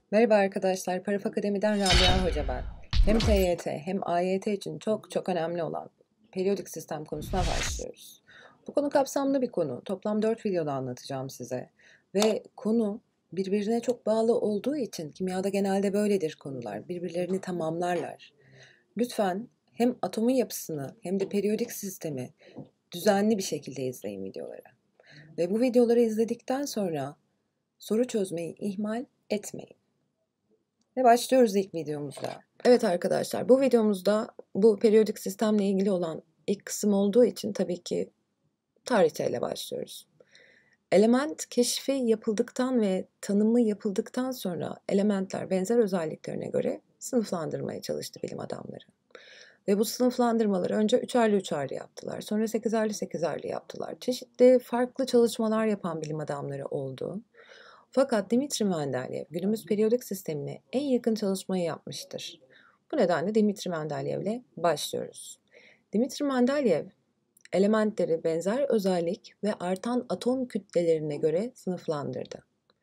Merhaba arkadaşlar, Paraf Akademi'den Rabia Hoca ben. Hem TYT hem AYT için çok önemli olan periyodik sistem konusuna başlıyoruz. Bu konu kapsamlı bir konu. Toplam 4 videoda anlatacağım size. Ve konu birbirine çok bağlı olduğu için kimyada genelde böyledir konular. Birbirlerini tamamlarlar. Lütfen hem atomun yapısını hem de periyodik sistemi düzenli bir şekilde izleyin videoları. Ve bu videoları izledikten sonra soru çözmeyi ihmal etmeyin. Ve başlıyoruz ilk videomuzda. Evet arkadaşlar, bu videomuzda bu periyodik sistemle ilgili olan ilk kısım olduğu için tabii ki tarihçeyle başlıyoruz. Element keşfi yapıldıktan ve tanımı yapıldıktan sonra elementler benzer özelliklerine göre sınıflandırmaya çalıştı bilim adamları. Ve bu sınıflandırmaları önce üçerli üçerli yaptılar. Sonra sekizerli sekizerli yaptılar. Çeşitli farklı çalışmalar yapan bilim adamları oldu. Fakat Dimitri Mendeleev günümüz periyodik sistemine en yakın çalışmayı yapmıştır. Bu nedenle Dimitri Mendeleev ile başlıyoruz. Dimitri Mendeleev elementleri benzer özellik ve artan atom kütlelerine göre sınıflandırdı.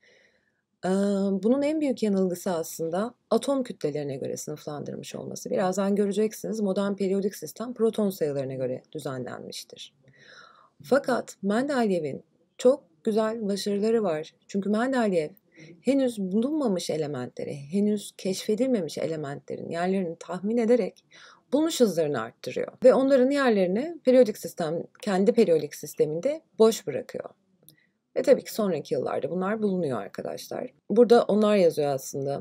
Bunun en büyük yanılgısı aslında atom kütlelerine göre sınıflandırmış olması. Birazdan göreceksiniz, modern periyodik sistem proton sayılarına göre düzenlenmiştir. Fakat Mendeleev'in çok güzel başarıları var. Çünkü Mendeleev henüz bulunmamış elementleri, henüz keşfedilmemiş elementlerin yerlerini tahmin ederek bulunuş hızlarını arttırıyor. Ve onların yerlerini periyodik sistem, kendi periyodik sisteminde boş bırakıyor. Ve tabii ki sonraki yıllarda bunlar bulunuyor arkadaşlar. Burada onlar yazıyor aslında.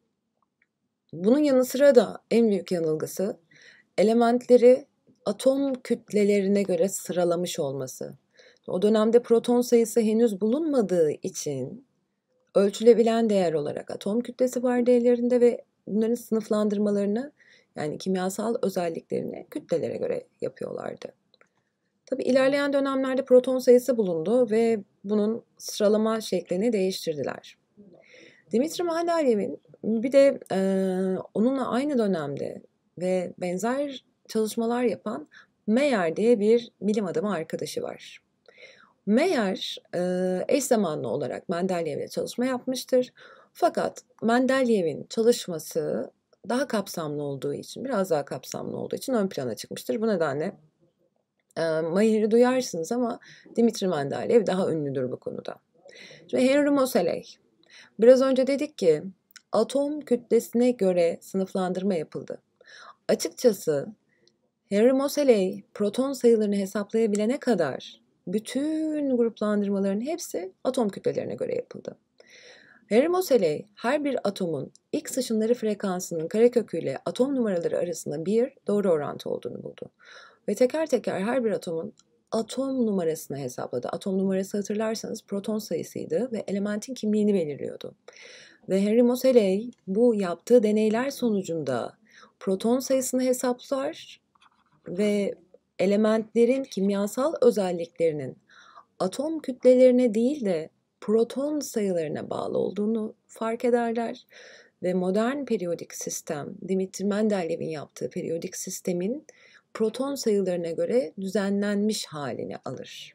Bunun yanı sıra da en büyük yanılgısı elementleri atom kütlelerine göre sıralamış olması. O dönemde proton sayısı henüz bulunmadığı için ölçülebilen değer olarak atom kütlesi vardı ellerinde ve bunların sınıflandırmalarını, yani kimyasal özelliklerini kütlelere göre yapıyorlardı. Tabii ilerleyen dönemlerde proton sayısı bulundu ve bunun sıralama şeklini değiştirdiler. Dimitri Mendelev'in bir de onunla aynı dönemde ve benzer çalışmalar yapan Mayer diye bir bilim adamı arkadaşı var. Mayer eş zamanlı olarak Mendelev'le çalışma yapmıştır. Fakat Mendelev'in çalışması daha kapsamlı olduğu için, biraz daha kapsamlı olduğu için ön plana çıkmıştır. Bu nedenle Mayer'i duyarsınız ama Dimitri Mendeleev daha ünlüdür bu konuda. Şimdi Henry Moseley. Biraz önce dedik ki atom kütlesine göre sınıflandırma yapıldı. Açıkçası Henry Moseley proton sayılarını hesaplayabilene kadar bütün gruplandırmaların hepsi atom kütlelerine göre yapıldı. Henry Moseley her bir atomun X ışınları frekansının kareköküyle atom numaraları arasında bir doğru orantı olduğunu buldu. Ve teker teker her bir atomun atom numarasını hesapladı. Atom numarası hatırlarsanız proton sayısıydı ve elementin kimliğini belirliyordu. Ve Henry Moseley bu yaptığı deneyler sonucunda proton sayısını hesaplar ve elementlerin kimyasal özelliklerinin atom kütlelerine değil de proton sayılarına bağlı olduğunu fark ederler ve modern periyodik sistem, Dimitri Mendelev'in yaptığı periyodik sistemin proton sayılarına göre düzenlenmiş halini alır.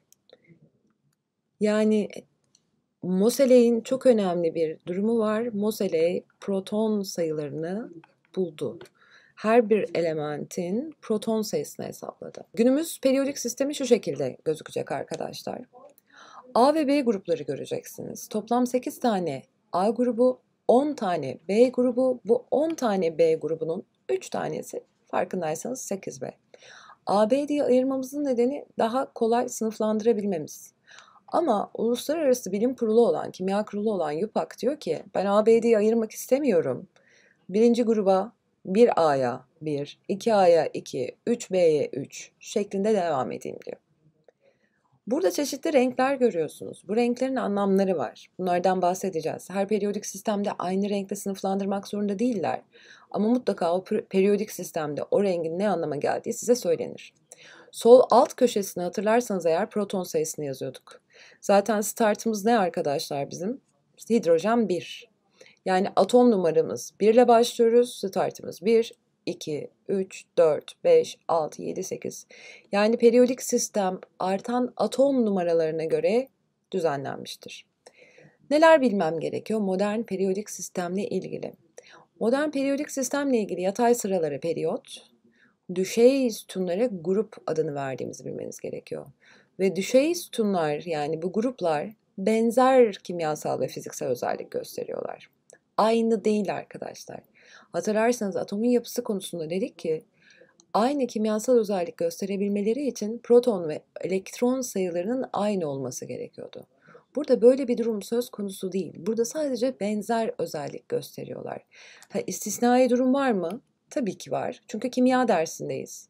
Yani Moseley'in çok önemli bir durumu var. Moseley proton sayılarını buldu. Her bir elementin proton sayısını hesapladı. Günümüz periyodik sistemi şu şekilde gözükecek arkadaşlar. A ve B grupları göreceksiniz. Toplam 8 tane A grubu, 10 tane B grubu. Bu 10 tane B grubunun 3 tanesi farkındaysanız 8B. AB diye ayırmamızın nedeni daha kolay sınıflandırabilmemiz. Ama Uluslararası Bilim Kurulu olan, Kimya Kurulu olan YUPAC diyor ki ben AB diye ayırmak istemiyorum. Birinci gruba 1A'ya 1, 2A'ya 2, 3B'ye 3 şeklinde devam edeyim diyor. Burada çeşitli renkler görüyorsunuz. Bu renklerin anlamları var. Bunlardan bahsedeceğiz. Her periyodik sistemde aynı renkte sınıflandırmak zorunda değiller. Ama mutlaka o periyodik sistemde o rengin ne anlama geldiği size söylenir. Sol alt köşesine hatırlarsanız eğer proton sayısını yazıyorduk. Zaten startımız ne arkadaşlar bizim? Hidrojen 1. Yani atom numaramız 1 ile başlıyoruz. Startımız 1, 2, 3, 4, 5, 6, 7, 8. Yani periyodik sistem artan atom numaralarına göre düzenlenmiştir. Neler bilmem gerekiyor modern periyodik sistemle ilgili? Modern periyodik sistemle ilgili yatay sıralara periyot, düşey sütunlara grup adını verdiğimizi bilmeniz gerekiyor. Ve düşey sütunlar yani bu gruplar benzer kimyasal ve fiziksel özellik gösteriyorlar. Aynı değil arkadaşlar. Hatırlarsanız atomun yapısı konusunda dedik ki aynı kimyasal özellik gösterebilmeleri için proton ve elektron sayılarının aynı olması gerekiyordu. Burada böyle bir durum söz konusu değil. Burada sadece benzer özellik gösteriyorlar. İstisnai durum var mı? Tabii ki var. Çünkü kimya dersindeyiz.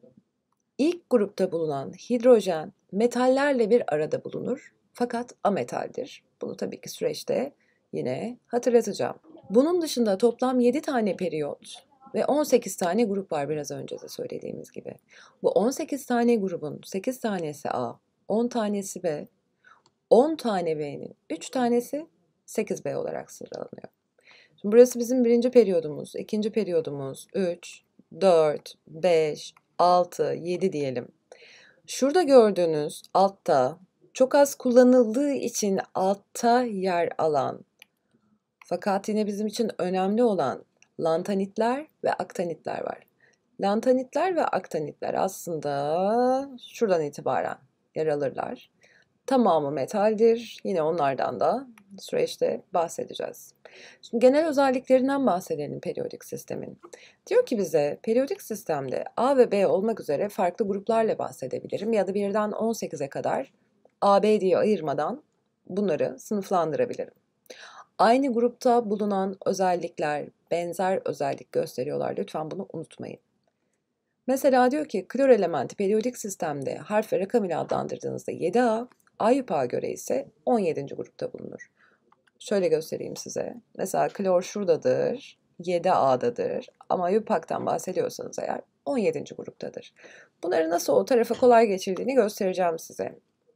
İlk grupta bulunan hidrojen metallerle bir arada bulunur. Fakat ametaldir. Bunu tabii ki süreçte yine hatırlatacağım. Bunun dışında toplam 7 tane periyot ve 18 tane grup var biraz önce de söylediğimiz gibi. Bu 18 tane grubun 8 tanesi A, 10 tanesi B, 10 tane B'nin 3 tanesi 8B olarak sıralanıyor. Şimdi burası bizim birinci periyodumuz, ikinci periyodumuz 3, 4, 5, 6, 7 diyelim. Şurada gördüğünüz altta çok az kullanıldığı için altta yer alan fakat yine bizim için önemli olan lantanitler ve aktanitler var. Lantanitler ve aktanitler aslında şuradan itibaren yer alırlar. Tamamı metaldir. Yine onlardan da süreçte bahsedeceğiz. Şimdi genel özelliklerinden bahsedelim periyodik sistemin. Diyor ki bize periyodik sistemde A ve B olmak üzere farklı gruplarla bahsedebilirim ya da birden 18'e kadar A, B diye ayırmadan bunları sınıflandırabilirim. Aynı grupta bulunan özellikler benzer özellik gösteriyorlar. Lütfen bunu unutmayın. Mesela diyor ki klor elementi periyodik sistemde harf ve rakam ile adlandırdığınızda 7A, AYUPA'ya göre ise 17. grupta bulunur. Şöyle göstereyim size. Mesela klor şuradadır, 7A'dadır ama AYUPAC'tan bahsediyorsanız eğer 17. gruptadır. Bunları nasıl o tarafa kolay geçirdiğini göstereceğim size.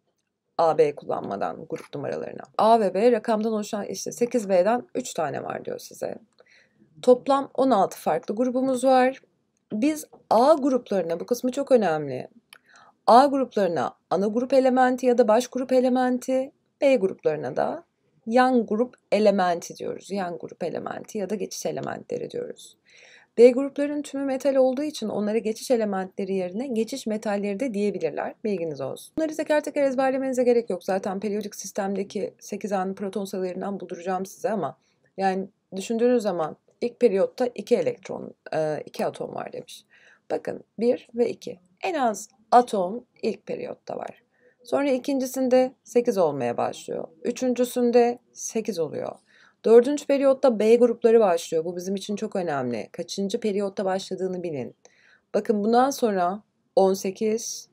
A, B kullanmadan grup numaralarına. A ve B rakamdan oluşan işte 8B'den 3 tane var diyor size. Toplam 16 farklı grubumuz var. Biz A gruplarına, bu kısmı çok önemli. A gruplarına ana grup elementi ya da baş grup elementi, B gruplarına da yan grup elementi diyoruz. Yan grup elementi ya da geçiş elementleri diyoruz. B grupların tümü metal olduğu için onlara geçiş elementleri yerine geçiş metalleri de diyebilirler. Bilginiz olsun. Bunları teker teker ezberlemenize gerek yok. Zaten periyodik sistemdeki 8 anlı proton sayılarından bulduracağım size ama yani düşündüğünüz zaman ilk periyotta 2 atom var demiş. Bakın 1 ve 2. En az atom ilk periyotta var. Sonra ikincisinde 8 olmaya başlıyor. Üçüncüsünde 8 oluyor. Dördüncü periyotta B grupları başlıyor. Bu bizim için çok önemli. Kaçıncı periyotta başladığını bilin. Bakın bundan sonra 18,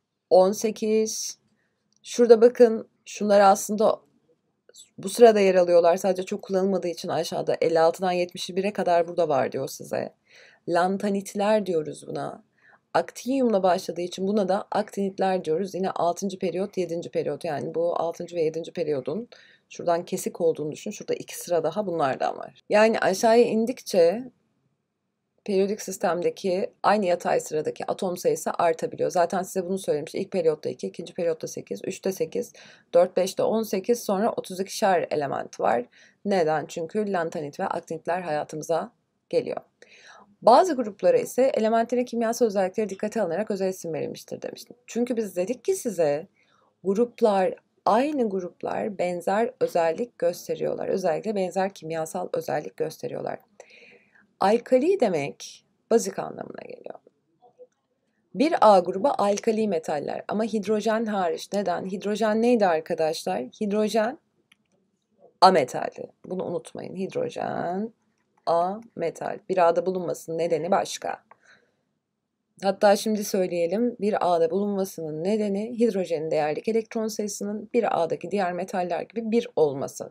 18. Şurada bakın şunlar aslında bu sırada yer alıyorlar. Sadece çok kullanılmadığı için aşağıda 56'dan 71'e kadar burada var diyor size. Lantanitler diyoruz buna. Aktinyumla başladığı için buna da aktinitler diyoruz. Yine 6. periyot, 7. periyot. Yani bu 6. ve 7. periyodun şuradan kesik olduğunu düşün. Şurada 2 sıra daha bunlardan var. Yani aşağıya indikçe periyodik sistemdeki aynı yatay sıradaki atom sayısı artabiliyor. Zaten size bunu söylemiştim. İlk periyotta 2, ikinci periyotta 8, 3'te 8, 4, 5'te 18, sonra 32'şer element var. Neden? Çünkü lantanit ve aktinitler hayatımıza geliyor. Bazı gruplara ise elementlerin kimyasal özellikleri dikkate alınarak özel isim verilmiştir demiştim. Çünkü biz dedik ki size aynı gruplar benzer özellik gösteriyorlar. Özellikle benzer kimyasal özellik gösteriyorlar. Alkali demek bazik anlamına geliyor. Bir A grubu alkali metaller ama hidrojen hariç. Neden? Hidrojen neydi arkadaşlar? Hidrojen ametaldi. Bunu unutmayın. Hidrojen A metal. Bir A'da bulunmasının nedeni başka. Hatta şimdi söyleyelim. Bir A'da bulunmasının nedeni hidrojenin değerlik elektron sayısının bir A'daki diğer metaller gibi 1 olması.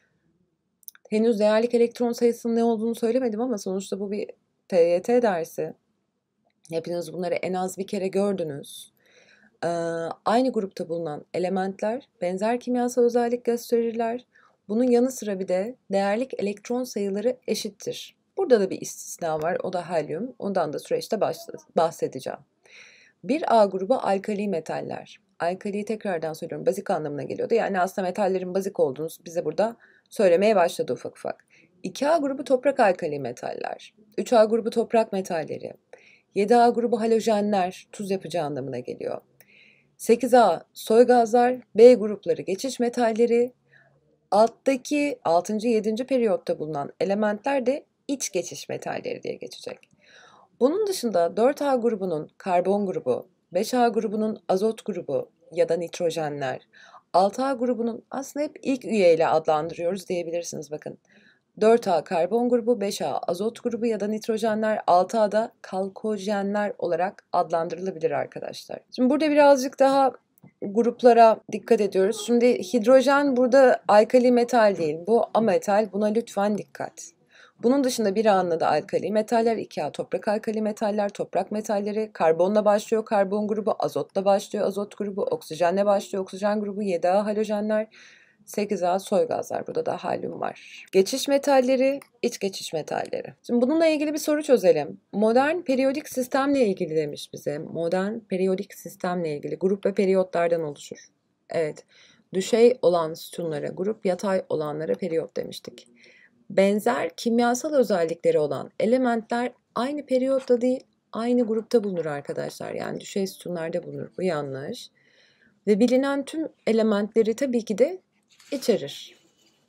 Henüz değerlik elektron sayısının ne olduğunu söylemedim ama sonuçta bu bir TYT dersi. Hepiniz bunları en az bir kere gördünüz. Aynı grupta bulunan elementler benzer kimyasal özellik gösterirler. Bunun yanı sıra bir de değerlik elektron sayıları eşittir. Burada da bir istisna var, o da helyum. Ondan da süreçte bahsedeceğim. 1A grubu alkali metaller. Alkali tekrardan söylüyorum, bazik anlamına geliyordu. Yani aslında metallerin bazik olduğunu bize burada söylemeye başladı ufak ufak. 2A grubu toprak alkali metaller. 3A grubu toprak metalleri. 7A grubu halojenler, tuz yapıcı anlamına geliyor. 8A soy gazlar, B grupları geçiş metalleri. Alttaki 6. 7. periyotta bulunan elementler de iç geçiş metalleri diye geçecek. Bunun dışında 4A grubunun karbon grubu, 5A grubunun azot grubu ya da nitrojenler, 6A grubunun aslında hep ilk üyeyle adlandırıyoruz diyebilirsiniz bakın. 4A karbon grubu, 5A azot grubu ya da nitrojenler, 6A da kalkojenler olarak adlandırılabilir arkadaşlar. Şimdi burada birazcık daha gruplara dikkat ediyoruz. Şimdi hidrojen burada alkali metal değil, bu ametal, buna lütfen dikkat. Bunun dışında bir anlamda alkali metaller, 2A toprak alkali metaller, toprak metalleri, karbonla başlıyor karbon grubu, azotla başlıyor azot grubu, oksijenle başlıyor oksijen grubu, 7A halojenler, 8A soy gazlar. Burada da helyum var. Geçiş metalleri, iç geçiş metalleri. Şimdi bununla ilgili bir soru çözelim. Modern periyodik sistemle ilgili demiş bize. Modern periyodik sistemle ilgili grup ve periyotlardan oluşur. Evet. Düşey olan sütunlara grup, yatay olanlara periyot demiştik. Benzer kimyasal özellikleri olan elementler aynı periyotta değil, aynı grupta bulunur arkadaşlar. Yani düşey sütunlarda bulunur. Bu yanlış. Ve bilinen tüm elementleri tabii ki de içerir.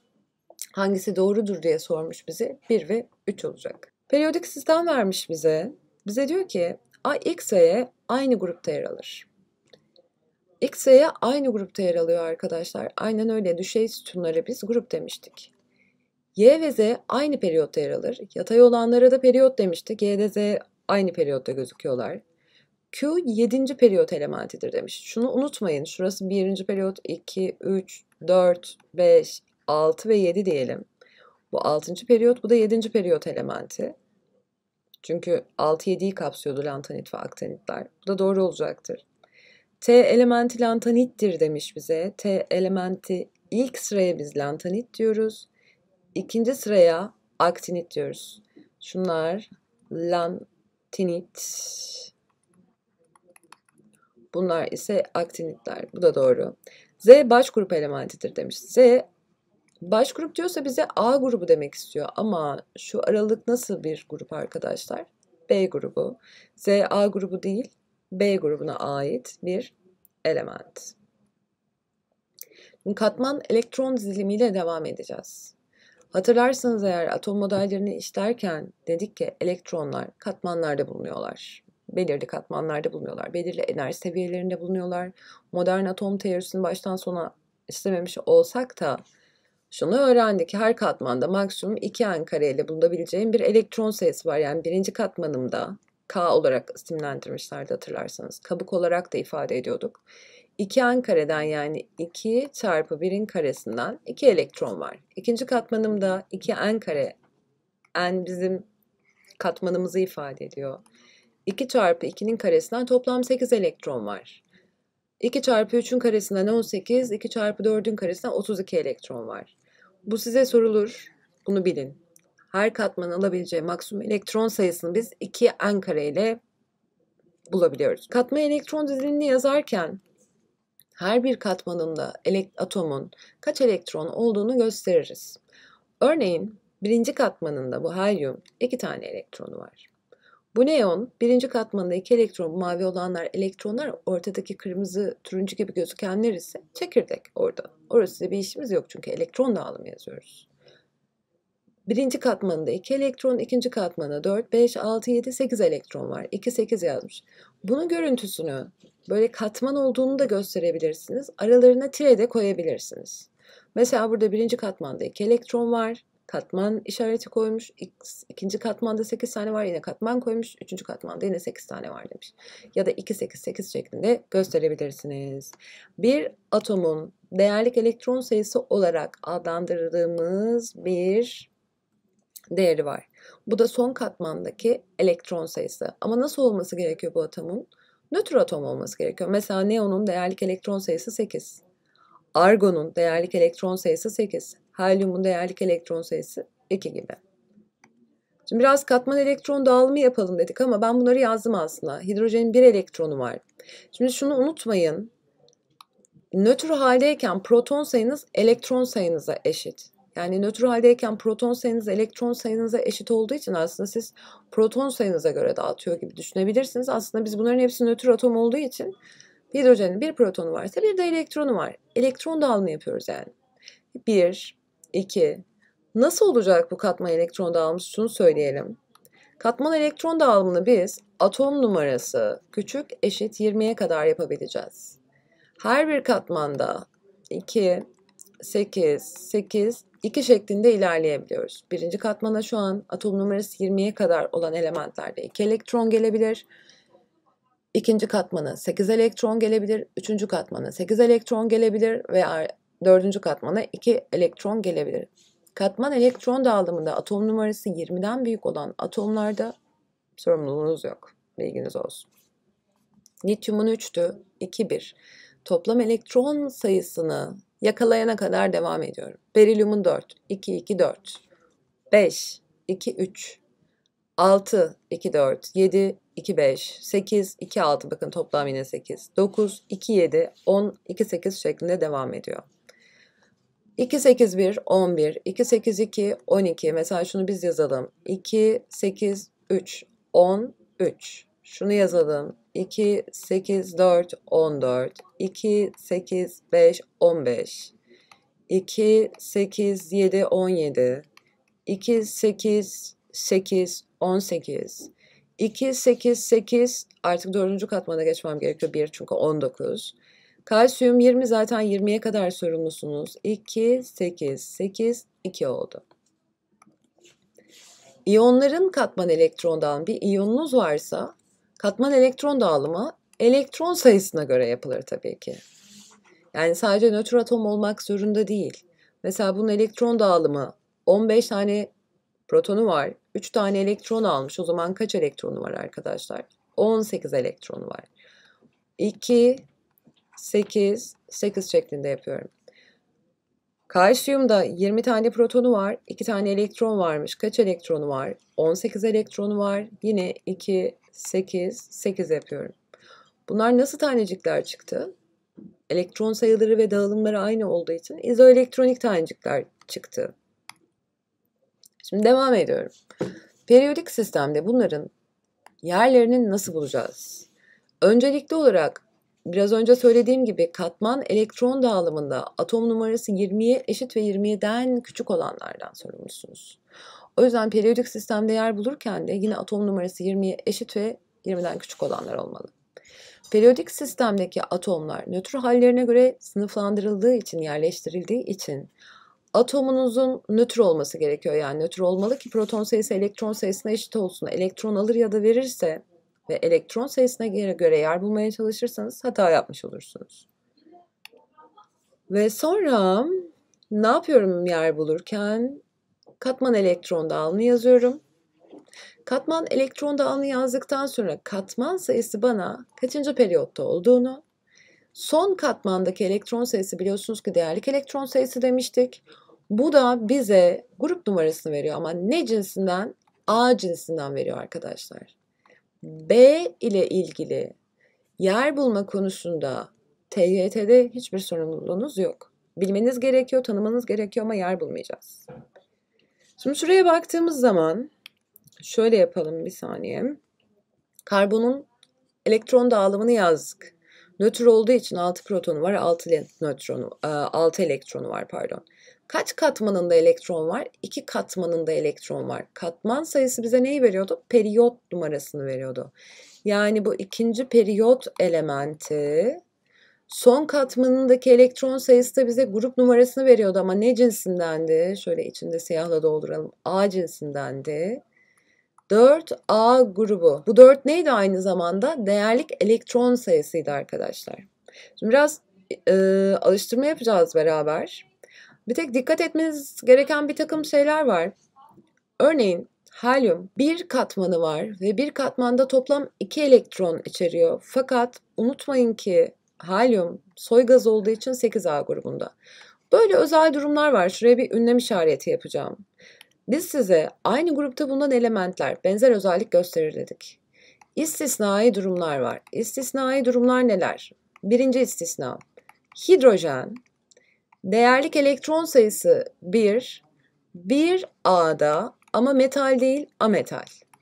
Hangisi doğrudur diye sormuş bize. 1 ve 3 olacak. Periyodik sistem vermiş bize. Bize diyor ki X ve Y aynı grupta yer alır. X ve Y aynı grupta yer alıyor arkadaşlar. Aynen öyle. Düşey sütunlara biz grup demiştik. Y ve Z aynı periyotta yer alır. Yatay olanlara da periyot demiştik. Y ile Z aynı periyotta gözüküyorlar. Q 7. periyot elementidir demiş. Şunu unutmayın. Şurası 1. periyot, 2, 3, 4, 5, 6 ve 7 diyelim. Bu 6. periyot, bu da 7. periyot elementi. Çünkü 6-7'yi kapsıyordu lantanit ve aktanitler. Bu da doğru olacaktır. T elementi lantanittir demiş bize. T elementi ilk sıraya biz lantanit diyoruz. İkinci sıraya aktinit diyoruz. Şunlar lantinit. Bunlar ise aktinitler. Bu da doğru. Z baş grup elementidir demiş. Z baş grup diyorsa bize A grubu demek istiyor. Ama şu aralık nasıl bir grup arkadaşlar? B grubu. Z A grubu değil, B grubuna ait bir element. Şimdi katman elektron dizilimiyle devam edeceğiz. Hatırlarsanız eğer atom modellerini işlerken dedik ki elektronlar katmanlarda bulunuyorlar. Belirli katmanlarda bulunuyorlar. Belirli enerji seviyelerinde bulunuyorlar. Modern atom teorisini baştan sona işlememiş olsak da şunu öğrendik. Her katmanda maksimum 2n kare ile bulunabileceğim bir elektron sayısı var. Yani birinci katmanımda K olarak isimlendirmişlerdi hatırlarsanız. Kabuk olarak da ifade ediyorduk. 2n kareden yani 2 çarpı 1'in karesinden 2 elektron var. İkinci katmanımda 2n kare. N bizim katmanımızı ifade ediyor. 2 çarpı 2'nin karesinden toplam 8 elektron var. 2 çarpı 3'ün karesinden 18, 2 çarpı 4'ün karesinden 32 elektron var. Bu size sorulur. Bunu bilin. Her katmanın alabileceği maksimum elektron sayısını biz 2n kare ile bulabiliyoruz. Katman elektron dizilimini yazarken her bir katmanında atomun kaç elektron olduğunu gösteririz. Örneğin birinci katmanında bu helyum 2 tane elektronu var. Bu neon birinci katmanında 2 elektron, mavi olanlar elektronlar, ortadaki kırmızı turuncu gibi gözükenler ise çekirdek orada. Orası bir işimiz yok çünkü elektron dağılımı yazıyoruz. Birinci katmanında 2 elektron, ikinci katmanda 4, 5, 6, 7, 8 elektron var. 2, 8 yazmış. Bunun görüntüsünü böyle katman olduğunu da gösterebilirsiniz. Aralarına tire de koyabilirsiniz. Mesela burada birinci katmanda 2 elektron var. Katman işareti koymuş. İkinci katmanda 8 tane var. Yine katman koymuş. Üçüncü katmanda yine 8 tane var demiş. Ya da 2, 8, 8 şeklinde gösterebilirsiniz. Bir atomun değerlik elektron sayısı olarak adlandırdığımız bir değeri var. Bu da son katmandaki elektron sayısı. Ama nasıl olması gerekiyor bu atomun? Nötr atom olması gerekiyor. Mesela neonun değerlik elektron sayısı 8. Argonun değerlik elektron sayısı 8. Helyumun değerlik elektron sayısı 2 gibi. Şimdi biraz katman elektron dağılımı yapalım dedik ama ben bunları yazdım aslında. Hidrojenin bir elektronu var. Şimdi şunu unutmayın. Nötr haldeyken proton sayınız elektron sayınıza eşit. Yani nötr haldeyken proton sayınız elektron sayınıza eşit olduğu için aslında siz proton sayınıza göre dağıtıyor gibi düşünebilirsiniz. Aslında biz bunların hepsi nötr atom olduğu için hidrojenin bir protonu varsa bir de elektronu var. Elektron dağılımı yapıyoruz yani. 1, 2. Nasıl olacak bu katman elektron dağılımı? Şunu söyleyelim. Katman elektron dağılımını biz atom numarası küçük eşit 20'ye kadar yapabileceğiz. Her bir katmanda 2, 8, 8, 2 şeklinde ilerleyebiliyoruz. Birinci katmana şu an atom numarası 20'ye kadar olan elementlerde 2 elektron gelebilir. İkinci katmana 8 elektron gelebilir. Üçüncü katmana 8 elektron gelebilir veya dördüncü katmana 2 elektron gelebilir. Katman elektron dağılımında atom numarası 20'den büyük olan atomlarda sorumluluğunuz yok. Bilginiz olsun. Lityumun 3'tü, 2, 1. Toplam elektron sayısını yakalayana kadar devam ediyorum. Berilyumun 4, 2, 2, 4. 5, 2, 3. 6, 2, 4. 7, 2, 5. 8, 2, 6. Bakın toplam yine 8. 9, 2, 7. 10, 2, 8 şeklinde devam ediyor. 2, 8, 1, 11. 2, 8, 2, 12. Mesela şunu biz yazalım. 2, 8, 3, 13. Şunu yazalım. 2, 8, 4, 14. 2, 8, 5, 15. 2, 8, 7, 17. 2, 8, 8, 18. 2, 8, 8. Artık dördüncü katmana geçmem gerekiyor. 1 çünkü 19. Kalsiyum 20 zaten 20'ye kadar sorumlusunuz. 2, 8, 8, 2 oldu. İyonların katman elektron dağılımı. Bir iyonunuz varsa katman elektron dağılımı elektron sayısına göre yapılır tabii ki. Yani sadece nötr atom olmak zorunda değil. Mesela bunun elektron dağılımı 15 tane protonu var. 3 tane elektron almış. O zaman kaç elektronu var arkadaşlar? 18 elektronu var. 2, 8, 8 şeklinde yapıyorum. Kalsiyumda 20 tane protonu var. 2 tane elektron varmış. Kaç elektronu var? 18 elektronu var. Yine 2, 8, 8 yapıyorum. Bunlar nasıl tanecikler çıktı? Elektron sayıları ve dağılımları aynı olduğu için izoelektronik tanecikler çıktı. Şimdi devam ediyorum. Periyodik sistemde bunların yerlerini nasıl bulacağız? Öncelikli olarak biraz önce söylediğim gibi katman elektron dağılımında atom numarası 20'ye eşit ve 20'den küçük olanlardan sorumlusunuz. O yüzden periyodik sistemde yer bulurken de yine atom numarası 20'ye eşit ve 20'den küçük olanlar olmalı. Periyodik sistemdeki atomlar nötr hallerine göre sınıflandırıldığı için, yerleştirildiği için atomunuzun nötr olması gerekiyor. Yani nötr olmalı ki proton sayısı elektron sayısına eşit olsun. Elektron alır ya da verirse ve elektron sayısına göre yer bulmaya çalışırsanız hata yapmış olursunuz. Ve sonra ne yapıyorum yer bulurken? Katman elektron dağılımı yazıyorum. Katman elektron dağılımı yazdıktan sonra katman sayısı bana kaçıncı periyotta olduğunu, son katmandaki elektron sayısı biliyorsunuz ki değerlik elektron sayısı demiştik. Bu da bize grup numarasını veriyor ama ne cinsinden? A cinsinden veriyor arkadaşlar. B ile ilgili yer bulma konusunda TYT'de hiçbir sorumluluğunuz yok. Bilmeniz gerekiyor, tanımanız gerekiyor ama yer bulmayacağız. Şimdi şuraya baktığımız zaman şöyle yapalım bir saniye. Karbonun elektron dağılımını yazdık. Nötr olduğu için 6 protonu var, 6 elektronu var pardon. Kaç katmanında elektron var? 2 katmanında elektron var. Katman sayısı bize neyi veriyordu? Periyot numarasını veriyordu. Yani bu ikinci periyot elementi son katmanındaki elektron sayısı da bize grup numarasını veriyordu ama ne cinsindendi? Şöyle içinde siyahla dolduralım. A cinsindendi. 4A grubu. Bu 4 neydi aynı zamanda? Değerlik elektron sayısıydı arkadaşlar. Şimdi biraz alıştırma yapacağız beraber. Bir tek dikkat etmeniz gereken bir takım şeyler var. Örneğin helyum bir katmanı var ve bir katmanda toplam 2 elektron içeriyor. Fakat unutmayın ki helyum soy gaz olduğu için 8A grubunda. Böyle özel durumlar var. Şuraya bir ünlem işareti yapacağım. Biz size aynı grupta bulunan elementler benzer özellik gösterir dedik. İstisnai durumlar var. İstisnai durumlar neler? Birinci istisna. Hidrojen, değerlik elektron sayısı 1, 1A'da ama metal değil, ametal.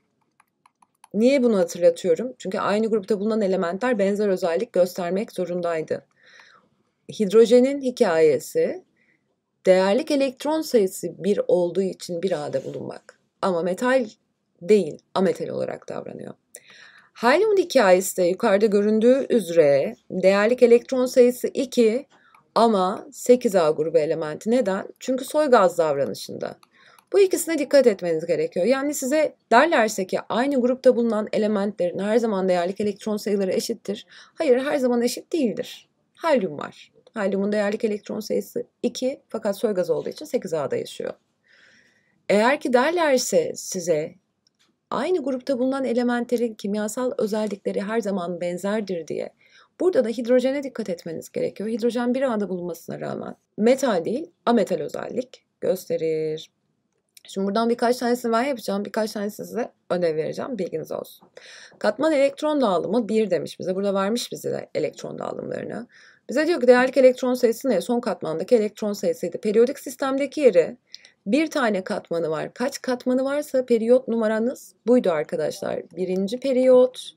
Niye bunu hatırlatıyorum? Çünkü aynı grupta bulunan elementler benzer özellik göstermek zorundaydı. Hidrojenin hikayesi, değerlik elektron sayısı 1 olduğu için 1A'da bulunmak. Ama metal değil, ametal olarak davranıyor. Helyumun hikayesi de yukarıda göründüğü üzere değerlik elektron sayısı 2 ama 8A grubu elementi. Neden? Çünkü soy gaz davranışında. Bu ikisine dikkat etmeniz gerekiyor. Yani size derlerse ki aynı grupta bulunan elementlerin her zaman değerlik elektron sayıları eşittir. Hayır, her zaman eşit değildir. Helyum var. Helyumun değerlik elektron sayısı 2 fakat soy gaz olduğu için 8A'da yaşıyor. Eğer ki derlerse size aynı grupta bulunan elementlerin kimyasal özellikleri her zaman benzerdir diye, burada da hidrojene dikkat etmeniz gerekiyor. Hidrojen bir anda bulunmasına rağmen metal değil, ametal özellik gösterir. Şimdi buradan birkaç tanesini ben yapacağım, birkaç tanesini size ödev vereceğim, bilginiz olsun. Katman elektron dağılımı 1 demiş bize. Burada vermiş bize de elektron dağılımlarını. Bize diyor ki değerlik elektron sayısı ne? Son katmandaki elektron sayısıydı. Periyodik sistemdeki yeri bir tane katmanı var. Kaç katmanı varsa periyot numaranız buydu arkadaşlar. Birinci periyot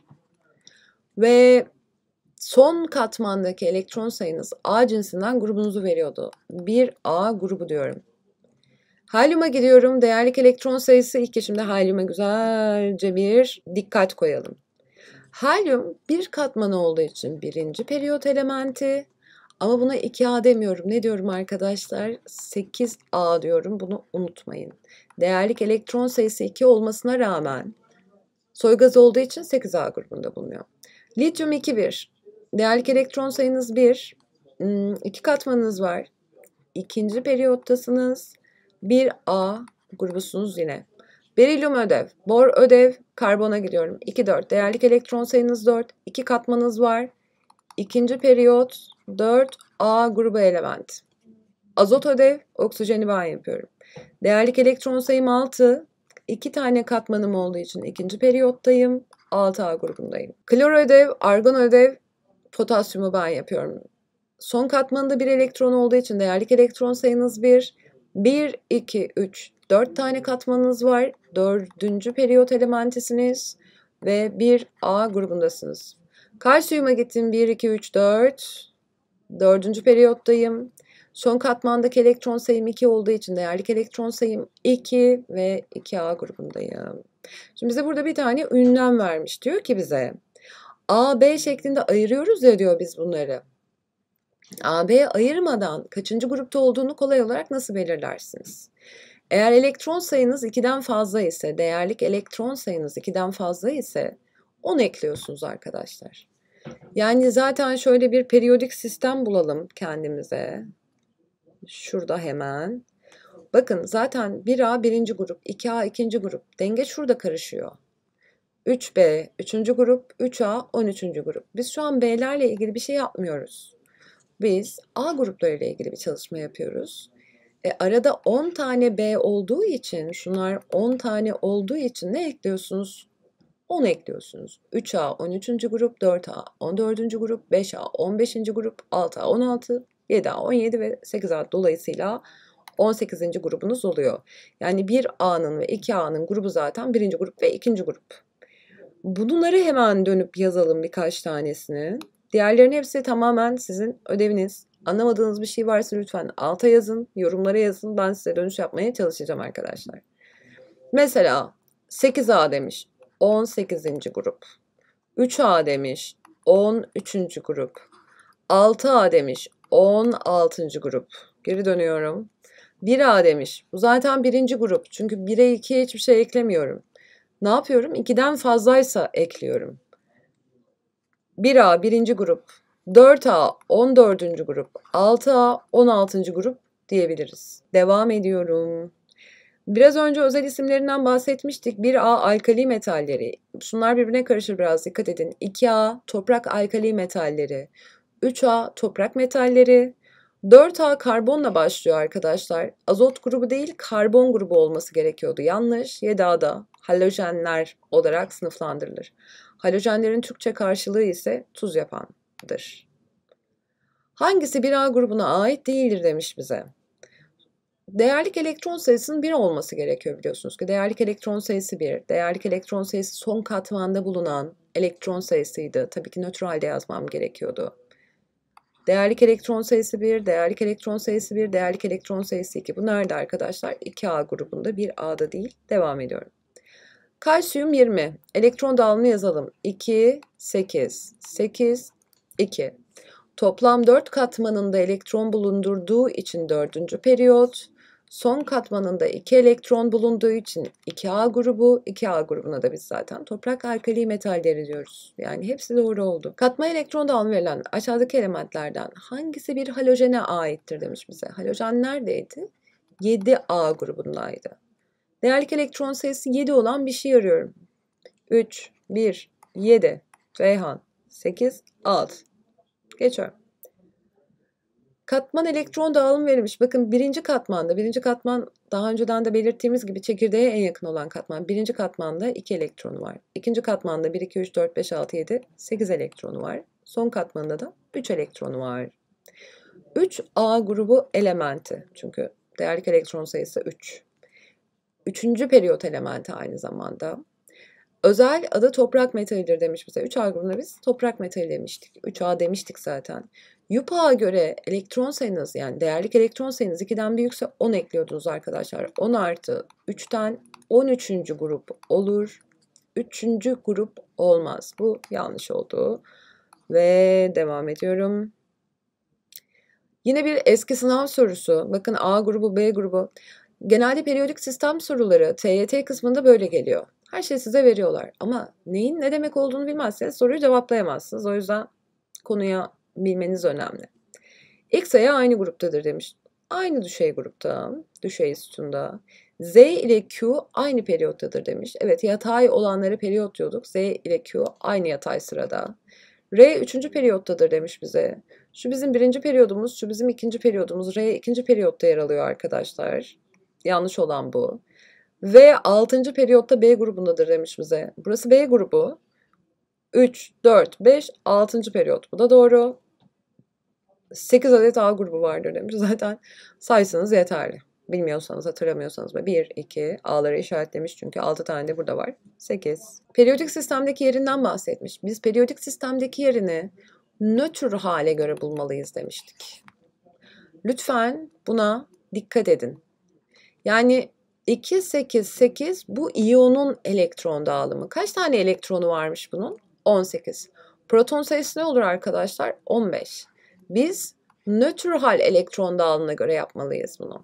ve son katmandaki elektron sayınız A cinsinden grubunuzu veriyordu. 1A grubu diyorum. Helyuma gidiyorum. Değerlik elektron sayısı 2. Şimdi helyuma güzelce bir dikkat koyalım. Helyum bir katmanı olduğu için birinci periyot elementi. Ama buna 2A demiyorum. Ne diyorum arkadaşlar? 8A diyorum. Bunu unutmayın. Değerlik elektron sayısı 2 olmasına rağmen soy gaz olduğu için 8A grubunda bulunuyor. Lityum 2,1. Değerlik elektron sayınız 1. 2 katmanınız var. İkinci periyottasınız. 1A grubusunuz yine. Berilyum ödev, bor ödev, karbona gidiyorum. 2, 4. Değerlik elektron sayınız 4. 2 katmanınız var. İkinci periyot 4A grubu element. Azot ödev, oksijeni ben yapıyorum. Değerlik elektron sayım 6. 2 tane katmanım olduğu için ikinci periyottayım. 6A grubundayım. Klor ödev, argon ödev, potasyumu ben yapıyorum. Son katmanında bir elektron olduğu için değerlik elektron sayınız 1. 1, 2, 3, 4 tane katmanınız var. 4. periyot elementisiniz ve 1A grubundasınız. Kalsiyuma gittim. 1, 2, 3, 4. 4. periyottayım. Son katmandaki elektron sayım 2 olduğu için değerlik elektron sayım 2 ve 2A grubundayım. Şimdi bize burada bir tane ünlem vermiş. Diyor ki bize A, B şeklinde ayırıyoruz ya diyor biz bunları. A, B ayırmadan kaçıncı grupta olduğunu kolay olarak nasıl belirlersiniz? Eğer elektron sayınız 2'den fazla ise, değerlik elektron sayınız 2'den fazla ise 10 ekliyorsunuz arkadaşlar. Yani zaten şöyle bir periyodik sistem bulalım kendimize. Şurada hemen. Bakın zaten 1A birinci grup, 2A ikinci grup. Denge şurada karışıyor. 3B üçüncü grup, 3A 13. grup. Biz şu an B'lerle ilgili bir şey yapmıyoruz. Biz A gruplarıyla ilgili bir çalışma yapıyoruz. Arada 10 tane B olduğu için, şunlar 10 tane olduğu için ne ekliyorsunuz? 10 ekliyorsunuz. 3A 13. grup, 4A 14. grup, 5A 15. grup, 6A 16, 7A 17 ve 8A dolayısıyla 18. grubunuz oluyor. Yani 1A'nın ve 2A'nın grubu zaten 1. grup ve 2. grup. Bunları hemen dönüp yazalım birkaç tanesini. Diğerlerinin hepsi tamamen sizin ödeviniz. Anlamadığınız bir şey varsa lütfen alta yazın, yorumlara yazın. Ben size dönüş yapmaya çalışacağım arkadaşlar. Mesela 8A demiş, 18. grup. 3A demiş, 13. grup. 6A demiş, 16. grup. Geri dönüyorum. 1A demiş, bu zaten 1. grup. Çünkü 1'e 2'ye hiçbir şey eklemiyorum. Ne yapıyorum? 2'den fazlaysa ekliyorum. 1A 1. grup, 4A 14. grup, 6A 16. grup diyebiliriz. Devam ediyorum. Biraz önce özel isimlerinden bahsetmiştik. 1A alkali metalleri. Şunlar birbirine karışır biraz dikkat edin. 2A toprak alkali metalleri. 3A toprak metalleri. 4A karbonla başlıyor arkadaşlar. Azot grubu değil, karbon grubu olması gerekiyordu. Yanlış. 7A'da halojenler olarak sınıflandırılır. Halojenlerin Türkçe karşılığı ise tuz yapandır. Hangisi 1A grubuna ait değildir demiş bize. Değerlik elektron sayısının 1 olması gerekiyor biliyorsunuz ki. Değerlik elektron sayısı 1. Değerlik elektron sayısı son katmanda bulunan elektron sayısıydı. Tabii ki nötr halde yazmam gerekiyordu. Değerlik elektron sayısı 1, değerlik elektron sayısı 1, değerlik elektron sayısı 2. Bu nerede arkadaşlar? 2A grubunda, 1A'da değil. Devam ediyorum. Kalsiyum 20. Elektron dağılımını yazalım. 2, 8, 8, 2. Toplam 4 katmanında elektron bulundurduğu için 4. periyot. Son katmanında 2 elektron bulunduğu için 2A grubu. 2A grubuna da biz zaten toprak alkali metalleri diyoruz. Yani hepsi doğru oldu. Katma elektron dağılımı verilen aşağıdaki elementlerden hangisi bir halojene aittir demiş bize. Halojen neredeydi? 7A grubundaydı. Değerlik elektron sayısı 7 olan bir şey arıyorum. 3, 1, 7, Reyhan, 8, 6. Geçiyorum. Katman elektron dağılımı verilmiş. Bakın birinci katman daha önceden de belirttiğimiz gibi çekirdeğe en yakın olan katman. Birinci katmanda 2 elektronu var. İkinci katmanda 1, 2, 3, 4, 5, 6, 7, 8 elektronu var. Son katmanda da 3 elektronu var. 3A grubu elementi. Çünkü değerlik elektron sayısı 3. Üçüncü periyot elementi aynı zamanda. Özel adı toprak metalidir demiş bize. 3A grubuna biz toprak metali demiştik. 3A demiştik zaten. YUPAC'a göre elektron sayınız, yani değerlik elektron sayınız 2'den büyükse 10 ekliyordunuz arkadaşlar. 10 artı 3'ten 13. grup olur. 3. grup olmaz. Bu yanlış oldu. Ve devam ediyorum. Yine bir eski sınav sorusu. Bakın A grubu, B grubu. Genelde periyodik sistem soruları TYT kısmında böyle geliyor. Her şeyi size veriyorlar. Ama neyin ne demek olduğunu bilmezseniz soruyu cevaplayamazsınız. O yüzden konuya bilmeniz önemli. X sayı aynı gruptadır demiş. Aynı düşey grupta, düşey sütunda. Z ile Q aynı periyottadır demiş. Evet, yatay olanlara periyot diyorduk. Z ile Q aynı yatay sırada. R 3. periyottadır demiş bize. Şu bizim 1. periyodumuz, şu bizim 2. periyodumuz. R 2. periyotta yer alıyor arkadaşlar. Yanlış olan bu. Ve 6. periyotta B grubundadır demiş bize. Burası B grubu. 3, 4, 5, 6. periyot. Bu da doğru. 8 adet A grubu vardır demiş. Zaten saysanız yeterli. Bilmiyorsanız, hatırlamıyorsanız. 1, 2, A'ları işaretlemiş çünkü 6 tane de burada var. 8. Periyodik sistemdeki yerinden bahsetmiş. Biz periyodik sistemdeki yerini nötr hale göre bulmalıyız demiştik. Lütfen buna dikkat edin. Yani 2, 8, 8 bu iyonun elektron dağılımı. Kaç tane elektronu varmış bunun? 18. Proton sayısı ne olur arkadaşlar? 15. Biz nötr hal elektron dağılımına göre yapmalıyız bunu.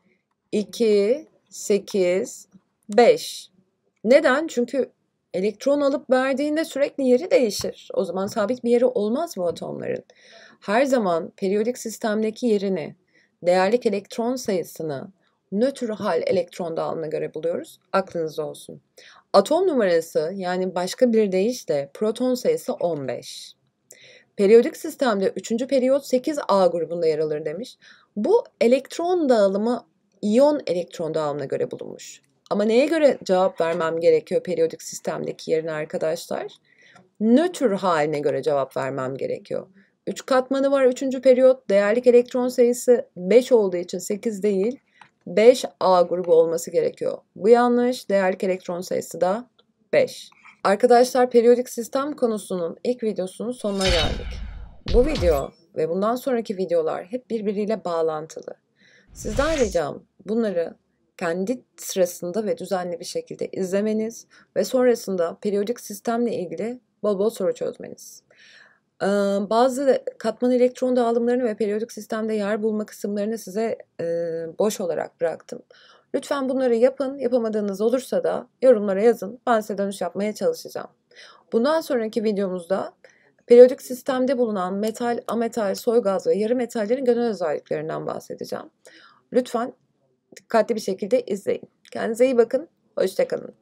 2, 8, 5. Neden? Çünkü elektron alıp verdiğinde sürekli yeri değişir. O zaman sabit bir yeri olmaz bu atomların. Her zaman periyodik sistemdeki yerini, değerlik elektron sayısını nötr hal elektron dağılımına göre buluyoruz. Aklınızda olsun. Atom numarası, yani başka bir deyişle proton sayısı 15. Periyodik sistemde 3. periyot 8A grubunda yer alır demiş. Bu elektron dağılımı iyon elektron dağılımına göre bulunmuş. Ama neye göre cevap vermem gerekiyor periyodik sistemdeki yerine arkadaşlar? Nötr haline göre cevap vermem gerekiyor. 3 katmanı var 3. periyot. Değerlik elektron sayısı 5 olduğu için 8 değil, 5A grubu olması gerekiyor. Bu yanlış. Değerlik elektron sayısı da 5. Arkadaşlar, periyodik sistem konusunun ilk videosunun sonuna geldik. Bu video ve bundan sonraki videolar hep birbiriyle bağlantılı. Sizden ricam bunları kendi sırasında ve düzenli bir şekilde izlemeniz ve sonrasında periyodik sistemle ilgili bol bol soru çözmeniz. Bazı katman elektron dağılımlarını ve periyodik sistemde yer bulma kısımlarını size boş olarak bıraktım. Lütfen bunları yapın. Yapamadığınız olursa da yorumlara yazın. Ben size dönüş yapmaya çalışacağım. Bundan sonraki videomuzda periyodik sistemde bulunan metal, ametal, soy gaz ve yarı metallerin genel özelliklerinden bahsedeceğim. Lütfen dikkatli bir şekilde izleyin. Kendinize iyi bakın. Hoşça kalın.